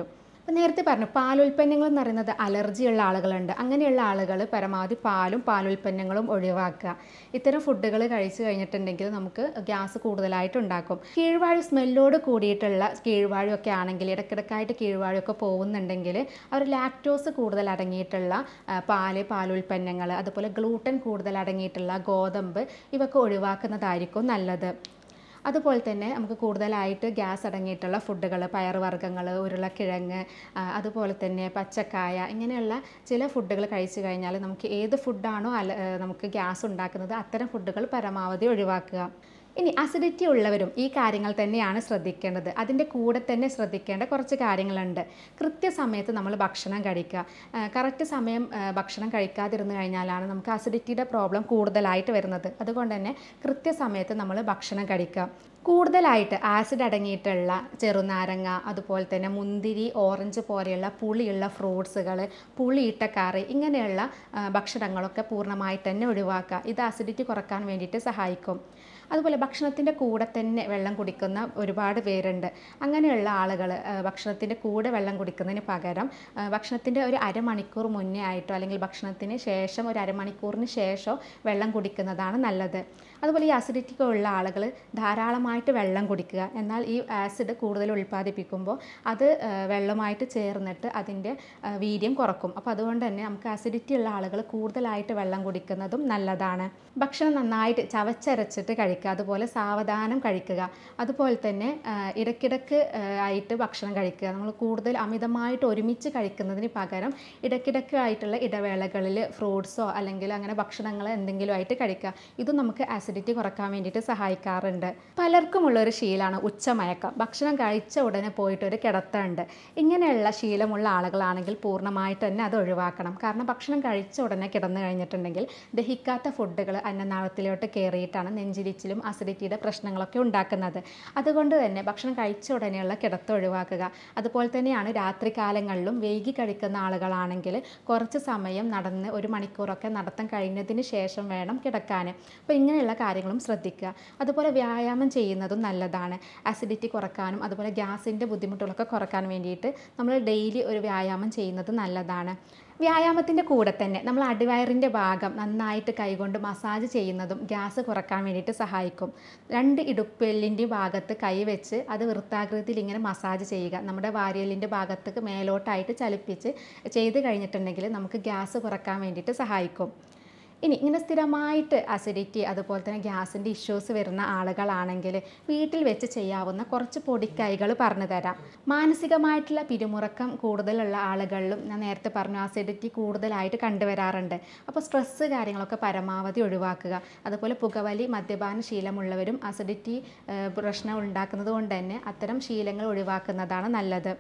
അപ്പോൾ നേരത്തെ പറഞ്ഞു പാലുൽപ്പന്നങ്ങൾ എന്ന് പറയുന്നത് അലർജിയുള്ള ആളുകളുണ്ട്. അങ്ങനെയുള്ള ആളുകൾ പരമാവധി പാലും പാലുൽപ്പന്നങ്ങളും ഒഴിവാക്കുക. ഇത്തരം ഫുഡുകൾ കഴിച്ചു കഴിഞ്ഞിട്ടുണ്ടെങ്കിൽ നമുക്ക് ഗ്യാസ് കൂടുതലായിട്ട് ഉണ്ടാക്കും. കീഴ്വാഴ സ്മെല്ലോട് കൂടിയിട്ടുള്ള കീഴ്വാഴയൊക്കെ ആണെങ്കിൽ ഇടയ്ക്കിടയ്ക്കായിട്ട് കീഴ്വാഴയൊക്കെ പോകുന്നുണ്ടെങ്കിൽ അവർ ലാക്ടോസ് കൂടുതൽ അടങ്ങിയിട്ടുള്ള ആ, പാല് പാലുൽപ്പന്നങ്ങൾ അതുപോലെ ഗ്ലൂട്ടൻ കൂടുതൽ അടങ്ങിയിട്ടുള്ള ഗോതമ്പ് ഇവയൊക്കെ ഒഴിവാക്കുന്നതായിരിക്കും നല്ലത്. അതുപോലെ തന്നെ നമുക്ക് കൂടുതലായിട്ട് ഗ്യാസ് അടങ്ങിയിട്ടുള്ള ഫുഡുകൾ പയറുവർഗ്ഗങ്ങൾ ഉരുളക്കിഴങ്ങ് ആ, അതുപോലെ തന്നെ പച്ചക്കായ ഇങ്ങനെയുള്ള ചില ഫുഡുകൾ കഴിച്ചു കഴിഞ്ഞാൽ നമുക്ക് ഏത് ഫുഡാണോ അല ഏ, നമുക്ക് ഗ്യാസ് ഉണ്ടാക്കുന്നത് അത്തരം ഫുഡുകൾ പരമാവധി ഒഴിവാക്കുക. ഇനി അസിഡിറ്റി ഉള്ളവരും ഈ കാര്യങ്ങൾ തന്നെയാണ് ശ്രദ്ധിക്കേണ്ടത്. അതിൻ്റെ കൂടെ തന്നെ ശ്രദ്ധിക്കേണ്ട കുറച്ച് കാര്യങ്ങളുണ്ട്. കൃത്യസമയത്ത് നമ്മൾ ഭക്ഷണം കഴിക്കുക. കറക്റ്റ് സമയം ആ, ഭക്ഷണം കഴിക്കാതിരുന്നു കഴിഞ്ഞാലാണ് നമുക്ക് അസിഡിറ്റിയുടെ പ്രോബ്ലം കൂടുതലായിട്ട് വരുന്നത്. അതുകൊണ്ട് തന്നെ കൃത്യസമയത്ത് നമ്മൾ ഭക്ഷണം കഴിക്കുക. കൂടുതലായിട്ട് ആസിഡ് അടങ്ങിയിട്ടുള്ള ചെറുനാരങ്ങ അതുപോലെ തന്നെ മുന്തിരി ഓറഞ്ച് പോലെയുള്ള പുളിയുള്ള ഫ്രൂട്ട്സുകൾ പുളിയിട്ട കറി ഇങ്ങനെയുള്ള ആ, ഭക്ഷണങ്ങളൊക്കെ പൂർണ്ണമായിട്ട് തന്നെ ഒഴിവാക്കുക. ഇത് അസിഡിറ്റി കുറക്കാൻ വേണ്ടിയിട്ട് സഹായിക്കും. അതുപോലെ ഭക്ഷണത്തിൻ്റെ കൂടെ തന്നെ വെള്ളം കുടിക്കുന്ന ഒരുപാട് പേരുണ്ട്. അങ്ങനെയുള്ള ആളുകൾ ഭക്ഷണത്തിൻ്റെ കൂടെ വെള്ളം കുടിക്കുന്നതിന് പകരം ആ, ഭക്ഷണത്തിൻ്റെ ഒരു അരമണിക്കൂർ മുന്നേ ആയിട്ടോ അല്ലെങ്കിൽ ഭക്ഷണത്തിന് ശേഷം ഒരു അരമണിക്കൂറിന് ശേഷമോ വെള്ളം കുടിക്കുന്നതാണ് നല്ലത്. അതുപോലെ ഈ അസിഡിറ്റി ഉള്ള ആളുകൾ ധാരാളമായിട്ട് വെള്ളം കുടിക്കുക. എന്നാൽ ഈ ആസിഡ് കൂടുതൽ ഉൽപ്പാദിപ്പിക്കുമ്പോൾ അത് ആ, വെള്ളമായിട്ട് ചേർന്നിട്ട് അതിൻ്റെ ആ, വീര്യം കുറക്കും. അപ്പോൾ അതുകൊണ്ട് തന്നെ നമുക്ക് അസിഡിറ്റി ഉള്ള ആളുകൾ കൂടുതലായിട്ട് വെള്ളം കുടിക്കുന്നതും നല്ലതാണ്. ഭക്ഷണം നന്നായിട്ട് ചവച്ചരച്ചിട്ട് കഴിക്കുക. അതുപോലെ സാവധാനം കഴിക്കുക. അതുപോലെ തന്നെ ആ, ഇടയ്ക്കിടയ്ക്ക് ആ, ആയിട്ട് ഭക്ഷണം കഴിക്കുക. നമ്മൾ കൂടുതൽ അമിതമായിട്ട് ഒരുമിച്ച് കഴിക്കുന്നതിന് പകരം ഇടയ്ക്കിടയ്ക്ക് ആയിട്ടുള്ള ഇടവേളകളിൽ ഫ്രൂട്ട്സോ അല്ലെങ്കിൽ അങ്ങനെ ഭക്ഷണങ്ങൾ എന്തെങ്കിലും ആയിട്ട് കഴിക്കുക. ഇതും നമുക്ക് ആസിഡിറ്റി കുറക്കാൻ വേണ്ടിയിട്ട് സഹായിക്കാറുണ്ട്. പലർക്കുമുള്ളൊരു ശീലമാണ് ഉച്ചമയക്കം. ഭക്ഷണം കഴിച്ച ഉടനെ പോയിട്ട് ഒരു കിടത്തുണ്ട്. ഇങ്ങനെയുള്ള ശീലമുള്ള ആളുകളാണെങ്കിൽ പൂർണ്ണമായിട്ട് തന്നെ അത് ഒഴിവാക്കണം. കാരണം ഭക്ഷണം കഴിച്ച ഉടനെ കിടന്നു കഴിഞ്ഞിട്ടുണ്ടെങ്കിൽ ദഹിക്കാത്ത ഫുഡുകൾ അന്നനാളത്തിലോട്ട് കയറിയിട്ടാണ് നെഞ്ചിരിച്ചിലും അസിഡിറ്റിയുടെ പ്രശ്നങ്ങളൊക്കെ ഉണ്ടാക്കുന്നത്. അതുകൊണ്ട് തന്നെ ഭക്ഷണം കഴിച്ച ഉടനെയുള്ള കിടത്ത് ഒഴിവാക്കുക. അതുപോലെ തന്നെയാണ് രാത്രി കാലങ്ങളിലും വൈകി കഴിക്കുന്ന ആളുകളാണെങ്കിൽ കുറച്ച് സമയം നടന്ന് ഒരു മണിക്കൂറൊക്കെ നടത്തം കഴിഞ്ഞതിന് ശേഷം വേണം കിടക്കാൻ. അപ്പോൾ ഇങ്ങനെയുള്ള കാര്യങ്ങളും ശ്രദ്ധിക്കുക. അതുപോലെ വ്യായാമം ചെയ്യുന്നതും നല്ലതാണ്. അസിഡിറ്റി കുറക്കാനും അതുപോലെ ഗ്യാസിൻ്റെ ബുദ്ധിമുട്ടുകളൊക്കെ കുറക്കാൻ വേണ്ടിയിട്ട് നമ്മൾ ഡെയിലി ഒരു വ്യായാമം ചെയ്യുന്നത് നല്ലതാണ്. വ്യായാമത്തിൻ്റെ കൂടെ തന്നെ നമ്മൾ അടിവയറിൻ്റെ ഭാഗം നന്നായിട്ട് കൈകൊണ്ട് മസാജ് ചെയ്യുന്നതും ഗ്യാസ് കുറക്കാൻ വേണ്ടിയിട്ട് സഹായിക്കും. രണ്ട് ഇടുപ്പെല്ലിൻ്റെ ഭാഗത്ത് കൈ വെച്ച് അത് വൃത്താകൃതിയിൽ ഇങ്ങനെ മസാജ് ചെയ്യുക. നമ്മുടെ വാരിയെല്ലിൻ്റെ ഭാഗത്തേക്ക് മേലോട്ടായിട്ട് ചലിപ്പിച്ച് ചെയ്ത് കഴിഞ്ഞിട്ടുണ്ടെങ്കിൽ നമുക്ക് ഗ്യാസ് കുറക്കാൻ വേണ്ടിയിട്ട് സഹായിക്കും. ഇനി ഇങ്ങനെ സ്ഥിരമായിട്ട് അസിഡിറ്റി അതുപോലെ തന്നെ ഗ്യാസിൻ്റെ ഇഷ്യൂസ് വരുന്ന ആളുകളാണെങ്കിൽ വീട്ടിൽ വെച്ച് ചെയ്യാവുന്ന കുറച്ച് പൊടിക്കൈകൾ പറഞ്ഞു തരാം. മാനസികമായിട്ടുള്ള പിരിമുറക്കം കൂടുതലുള്ള ആളുകളിലും ഞാൻ നേരത്തെ പറഞ്ഞു അസിഡിറ്റി കൂടുതലായിട്ട് കണ്ടുവരാറുണ്ട്. അപ്പോൾ സ്ട്രെസ്സ് കാര്യങ്ങളൊക്കെ പരമാവധി ഒഴിവാക്കുക. അതുപോലെ പുകവലി മദ്യപാന ശീലമുള്ളവരും അസിഡിറ്റി പ്രശ്നം ഉണ്ടാക്കുന്നത് കൊണ്ട് തന്നെ അത്തരം ശീലങ്ങൾ ഒഴിവാക്കുന്നതാണ് നല്ലത്.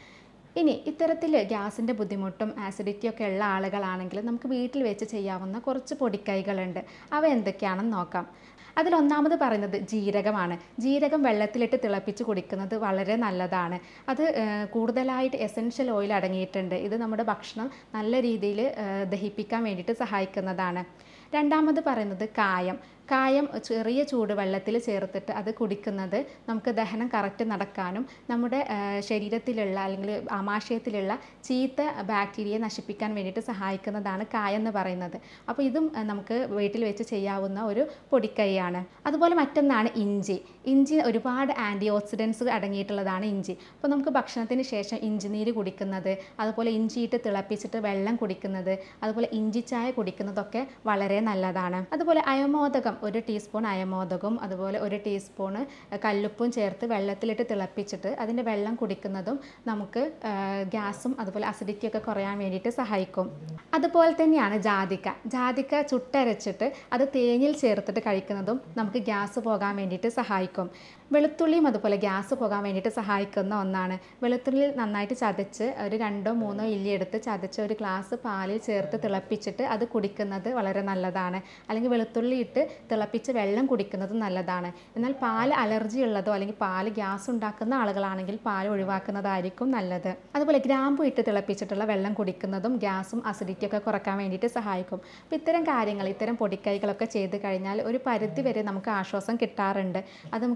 ഇനി ഇത്തരത്തിൽ ഗ്യാസിൻ്റെ ബുദ്ധിമുട്ടും ആസിഡിറ്റിയൊക്കെ ഉള്ള ആളുകളാണെങ്കിൽ നമുക്ക് വീട്ടിൽ വെച്ച് ചെയ്യാവുന്ന കുറച്ച് പൊടിക്കൈകളുണ്ട്. അവ എന്തൊക്കെയാണെന്ന് നോക്കാം. അതിലൊന്നാമത് പറയുന്നത് ജീരകമാണ്. ജീരകം വെള്ളത്തിലിട്ട് തിളപ്പിച്ച് കുടിക്കുന്നത് വളരെ നല്ലതാണ്. അത് കൂടുതലായിട്ട് എസൻഷ്യൽ ഓയിൽ അടങ്ങിയിട്ടുണ്ട്. ഇത് നമ്മുടെ ഭക്ഷണം നല്ല രീതിയിൽ ദഹിപ്പിക്കാൻ വേണ്ടിയിട്ട് സഹായിക്കുന്നതാണ്. രണ്ടാമത് പറയുന്നത് കായം. കായം ചെറിയ ചൂടുവെള്ളത്തിൽ ചേർത്തിട്ട് അത് കുടിക്കുന്നത് നമുക്ക് ദഹനം കറക്റ്റ് നടക്കാനും നമ്മുടെ ശരീരത്തിലുള്ള അല്ലെങ്കിൽ ആമാശയത്തിലുള്ള ചീത്ത ബാക്ടീരിയയെ നശിപ്പിക്കാൻ വേണ്ടിയിട്ട് സഹായിക്കുന്നതാണ് കായം എന്ന് പറയുന്നത്. അപ്പോൾ ഇതും നമുക്ക് വീട്ടിൽ വെച്ച് ചെയ്യാവുന്ന ഒരു പൊടിക്കൈയാണ്. അതുപോലെ മറ്റൊന്നാണ് ഇഞ്ചി. ഇഞ്ചി ഒരുപാട് ആൻറ്റി ഓക്സിഡൻസ് അടങ്ങിയിട്ടുള്ളതാണ് ഇഞ്ചി. അപ്പോൾ നമുക്ക് ഭക്ഷണത്തിന് ശേഷം ഇഞ്ചി നീര് കുടിക്കുന്നത് അതുപോലെ ഇഞ്ചിയിട്ട് തിളപ്പിച്ചിട്ട് വെള്ളം കുടിക്കുന്നത് അതുപോലെ ഇഞ്ചി ചായ കുടിക്കുന്നതൊക്കെ വളരെ നല്ലതാണ്. അതുപോലെ അയമോദകം ഒരു ടീസ്പൂൺ അയമോദകവും അതുപോലെ ഒരു ടീസ്പൂണ് കല്ലുപ്പും ചേർത്ത് വെള്ളത്തിലിട്ട് തിളപ്പിച്ചിട്ട് അതിൻ്റെ വെള്ളം കുടിക്കുന്നതും നമുക്ക് ഗ്യാസും അതുപോലെ അസിഡിറ്റിയൊക്കെ കുറയാൻ വേണ്ടിയിട്ട് സഹായിക്കും. അതുപോലെ തന്നെയാണ് ജാതിക്ക. ജാതിക്ക ചുട്ടരച്ചിട്ട് അത് തേനിൽ ചേർത്തിട്ട് കഴിക്കുന്നതും നമുക്ക് ഗ്യാസ് പോകാൻ വേണ്ടിയിട്ട് സഹായിക്കും. വെളുത്തുള്ളിയും അതുപോലെ ഗ്യാസ് പോകാൻ വേണ്ടിയിട്ട് സഹായിക്കുന്ന ഒന്നാണ്. വെളുത്തുള്ളി നന്നായിട്ട് ചതച്ച് ഒരു രണ്ടോ മൂന്നോ ഇല്ലി എടുത്ത് ചതച്ച് ഒരു ഗ്ലാസ് പാലിൽ ചേർത്ത് തിളപ്പിച്ചിട്ട് അത് കുടിക്കുന്നത് വളരെ നല്ലതാണ്. അല്ലെങ്കിൽ വെളുത്തുള്ളി ഇട്ട് തിളപ്പിച്ച് വെള്ളം കുടിക്കുന്നതും നല്ലതാണ്. എന്നാൽ പാൽ അലർജി ഉള്ളതോ അല്ലെങ്കിൽ പാൽ ഗ്യാസ് ഉണ്ടാക്കുന്ന ആളുകളാണെങ്കിൽ പാൽ ഒഴിവാക്കുന്നതായിരിക്കും നല്ലത്. അതുപോലെ ഗ്രാമ്പു ഇട്ട് തിളപ്പിച്ചിട്ടുള്ള വെള്ളം കുടിക്കുന്നതും ഗ്യാസും അസിഡിറ്റിയൊക്കെ കുറക്കാൻ വേണ്ടിയിട്ട് സഹായിക്കും. അപ്പോൾ ഇത്തരം കാര്യങ്ങൾ ഇത്തരം പൊടിക്കൈകളൊക്കെ ചെയ്ത് കഴിഞ്ഞാൽ ഒരു പരിധി വരെ നമുക്ക് ആശ്വാസം കിട്ടാറുണ്ട്. അത് നമുക്ക് ഗ്യാസ്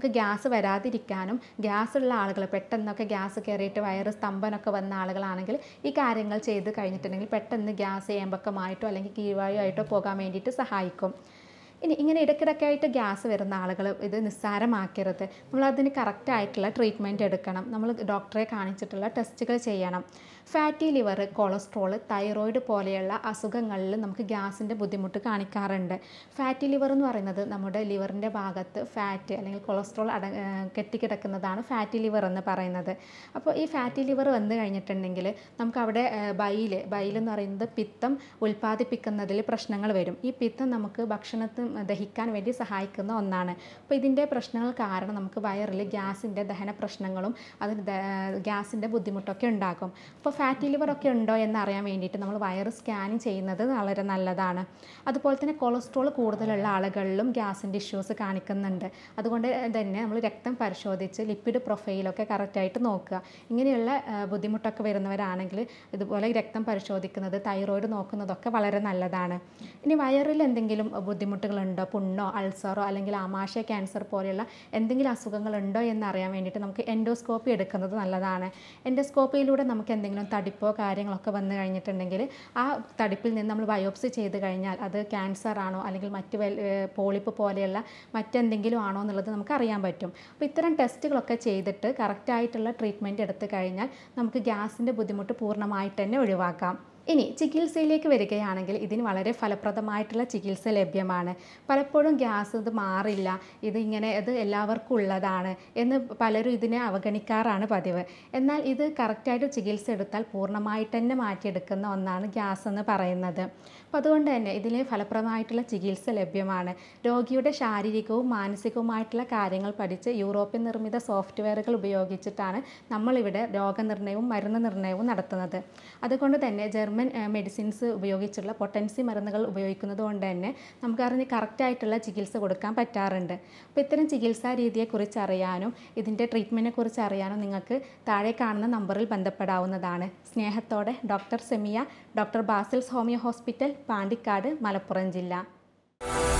വരാതിരിക്കാനും ഗ്യാസ് ഉള്ള ആളുകൾ പെട്ടെന്നൊക്കെ ഗ്യാസ് കയറിയിട്ട് വയറ് സ്തംഭനമൊക്കെ വന്ന ആളുകളാണെങ്കിൽ ഈ കാര്യങ്ങൾ ചെയ്ത് കഴിഞ്ഞിട്ടുണ്ടെങ്കിൽ പെട്ടെന്ന് ഗ്യാസ് ഏമ്പക്കമായിട്ടോ അല്ലെങ്കിൽ കീഴ്വായുമായിട്ടോ പോകാൻ വേണ്ടിയിട്ട് സഹായിക്കും. ഇനി ഇങ്ങനെ ഇടയ്ക്കിടയ്ക്ക് ആയിട്ട് ഗ്യാസ് വരുന്ന ആളുകൾ ഇത് നിസ്സാരമാക്കരുത്. നമ്മളതിന് കറക്റ്റായിട്ടുള്ള ട്രീറ്റ്മെൻറ്റ് എടുക്കണം. നമ്മൾ ഡോക്ടറെ കാണിച്ചിട്ടുള്ള ടെസ്റ്റുകൾ ചെയ്യണം. ഫാറ്റി ലിവർ, കൊളസ്ട്രോൾ, തൈറോയിഡ് പോലെയുള്ള അസുഖങ്ങളിൽ നമുക്ക് ഗ്യാസിൻ്റെ ബുദ്ധിമുട്ട് കാണിക്കാറുണ്ട്. ഫാറ്റി ലിവർ എന്ന് പറയുന്നത് നമ്മുടെ ലിവറിൻ്റെ ഭാഗത്ത് ഫാറ്റ് അല്ലെങ്കിൽ കൊളസ്ട്രോൾ അട കെട്ടിക്കിടക്കുന്നതാണ് ഫാറ്റി ലിവർ എന്ന് പറയുന്നത്. അപ്പോൾ ഈ ഫാറ്റി ലിവർ വന്നു കഴിഞ്ഞിട്ടുണ്ടെങ്കിൽ നമുക്കവിടെ ബൈൽ ബൈൽ എന്ന് പറയുന്നത് പിത്തം ഉൽപ്പാദിപ്പിക്കുന്നതിൽ പ്രശ്നങ്ങൾ വരും. ഈ പിത്തം നമുക്ക് ഭക്ഷണത്തിൽ ദഹിക്കാൻ വേണ്ടി സഹായിക്കുന്ന ഒന്നാണ്. അപ്പോൾ ഇതിൻ്റെ പ്രശ്നങ്ങൾ കാരണം നമുക്ക് വയറിൽ ഗ്യാസിൻ്റെ ദഹന പ്രശ്നങ്ങളും അതിന് ഗ്യാസിൻ്റെ ബുദ്ധിമുട്ടൊക്കെ ഉണ്ടാകും. അപ്പോൾ ഫാറ്റി ലിവർ ഒക്കെ ഉണ്ടോ എന്നറിയാൻ വേണ്ടിയിട്ട് നമ്മൾ വയറ് സ്കാനിങ് ചെയ്യുന്നത് വളരെ നല്ലതാണ്. അതുപോലെ തന്നെ കൊളസ്ട്രോൾ കൂടുതലുള്ള ആളുകളിലും ഗ്യാസിൻ്റെ ഇഷ്യൂസ് കാണിക്കുന്നുണ്ട്. അതുകൊണ്ട് തന്നെ നമ്മൾ രക്തം പരിശോധിച്ച് ലിപ്പിഡ് പ്രൊഫൈലൊക്കെ കറക്റ്റായിട്ട് നോക്കുക. ഇങ്ങനെയുള്ള ബുദ്ധിമുട്ടൊക്കെ വരുന്നവരാണെങ്കിൽ ഇതുപോലെ രക്തം പരിശോധിക്കുന്നത്, തൈറോയിഡ് നോക്കുന്നതൊക്കെ വളരെ നല്ലതാണ്. ഇനി വയറിൽ എന്തെങ്കിലും ബുദ്ധിമുട്ടുകളുണ്ടോ, പുണ്ണോ അൾസറോ അല്ലെങ്കിൽ ആമാശയ ക്യാൻസർ പോലെയുള്ള എന്തെങ്കിലും അസുഖങ്ങളുണ്ടോ എന്നറിയാൻ വേണ്ടിയിട്ട് നമുക്ക് എൻഡോസ്കോപ്പി എടുക്കുന്നത് നല്ലതാണ്. എൻഡോസ്കോപ്പിയിലൂടെ നമുക്ക് എന്തെങ്കിലും തടിപ്പോ കാര്യങ്ങളൊക്കെ വന്നു കഴിഞ്ഞിട്ടുണ്ടെങ്കിൽ ആ തടിപ്പിൽ നിന്ന് നമ്മൾ ബയോപ്സി ചെയ്ത് കഴിഞ്ഞാൽ അത് ക്യാൻസർ ആണോ അല്ലെങ്കിൽ മറ്റ് പോളിപ്പ് പോലെയുള്ള മറ്റെന്തെങ്കിലും ആണോ എന്നുള്ളത് നമുക്ക് അറിയാൻ പറ്റും. അപ്പോൾ ഇത്തരം ടെസ്റ്റുകളൊക്കെ ചെയ്തിട്ട് കറക്റ്റായിട്ടുള്ള ട്രീറ്റ്മെൻറ്റ് എടുത്തു കഴിഞ്ഞാൽ നമുക്ക് ഗ്യാസിൻ്റെ ബുദ്ധിമുട്ട് പൂർണ്ണമായിട്ട് തന്നെ ഒഴിവാക്കാം. ഇനി ചികിത്സയിലേക്ക് വരികയാണെങ്കിൽ ഇതിന് വളരെ ഫലപ്രദമായിട്ടുള്ള ചികിത്സ ലഭ്യമാണ്. പലപ്പോഴും ഗ്യാസ് ഇത് മാറില്ല, ഇത് ഇങ്ങനെ ഇത് എല്ലാവർക്കും ഉള്ളതാണ് എന്ന് പലരും ഇതിനെ അവഗണിക്കാറാണ് പതിവ്. എന്നാൽ ഇത് കറക്റ്റായിട്ട് ചികിത്സ എടുത്താൽ പൂർണ്ണമായിട്ട് തന്നെ മാറ്റിയെടുക്കുന്ന ഒന്നാണ് ഗ്യാസ് എന്ന് പറയുന്നത്. അപ്പോൾ അതുകൊണ്ട് തന്നെ ഇതിന് ഫലപ്രദമായിട്ടുള്ള ചികിത്സ ലഭ്യമാണ്. രോഗിയുടെ ശാരീരികവും മാനസികവുമായിട്ടുള്ള കാര്യങ്ങൾ പഠിച്ച് യൂറോപ്യൻ നിർമ്മിത സോഫ്റ്റ്വെയറുകൾ ഉപയോഗിച്ചിട്ടാണ് നമ്മളിവിടെ രോഗനിർണയവും മരുന്ന് നിർണയവും നടത്തുന്നത്. അതുകൊണ്ട് തന്നെ ജർമ്മൻ മെഡിസിൻസ് ഉപയോഗിച്ചുള്ള പൊട്ടൻസി മരുന്നുകൾ ഉപയോഗിക്കുന്നത് കൊണ്ട് തന്നെ നമുക്കറിഞ്ഞ് കറക്റ്റായിട്ടുള്ള ചികിത്സ കൊടുക്കാൻ പറ്റാറുണ്ട്. അപ്പോൾ ഇത്തരം ചികിത്സാ രീതിയെക്കുറിച്ച് അറിയാനും ഇതിൻ്റെ ട്രീറ്റ്മെൻറ്റിനെ കുറിച്ച് അറിയാനും നിങ്ങൾക്ക് താഴെ കാണുന്ന നമ്പറിൽ ബന്ധപ്പെടാവുന്നതാണ്. സ്നേഹത്തോടെ doctor Semiya, doctor Basil's homeo hospital, Pandikkad, Malappuram ജില്ല.